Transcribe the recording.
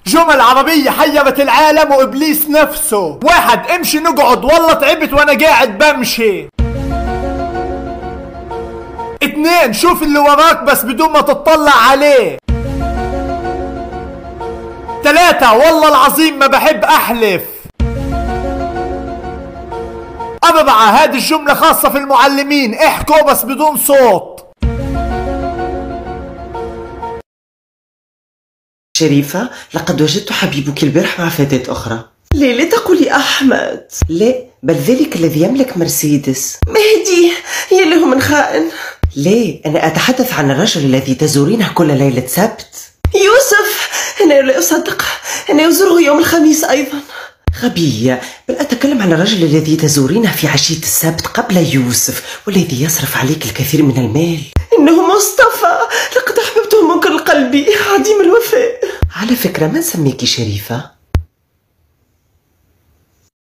جمل عربية حيرت العالم وإبليس نفسه. 1. امشي نقعد، والله تعبت وأنا قاعد بمشي. 2. شوف اللي وراك بس بدون ما تطلع عليه. 3. والله العظيم ما بحب أحلف. 4. هذه الجملة خاصة في المعلمين، احكوا بس بدون صوت. شريفة، لقد وجدت حبيبك البارح مع فتاة أخرى. لا تقولي أحمد. لا، بل ذلك الذي يملك مرسيدس. مهدي، يا له من خائن. لا، أنا أتحدث عن الرجل الذي تزورينه كل ليلة سبت. يوسف، أنا لا أصدق، أنا أزوره يوم الخميس أيضا. غبية، بل أتكلم عن الرجل الذي تزورينه في عشية السبت قبل يوسف، والذي يصرف عليك الكثير من المال. إنه مصطفى، لقد أحببته من كل قلبي، عديم الوفاء. على فكرة، من سميكي شريفة؟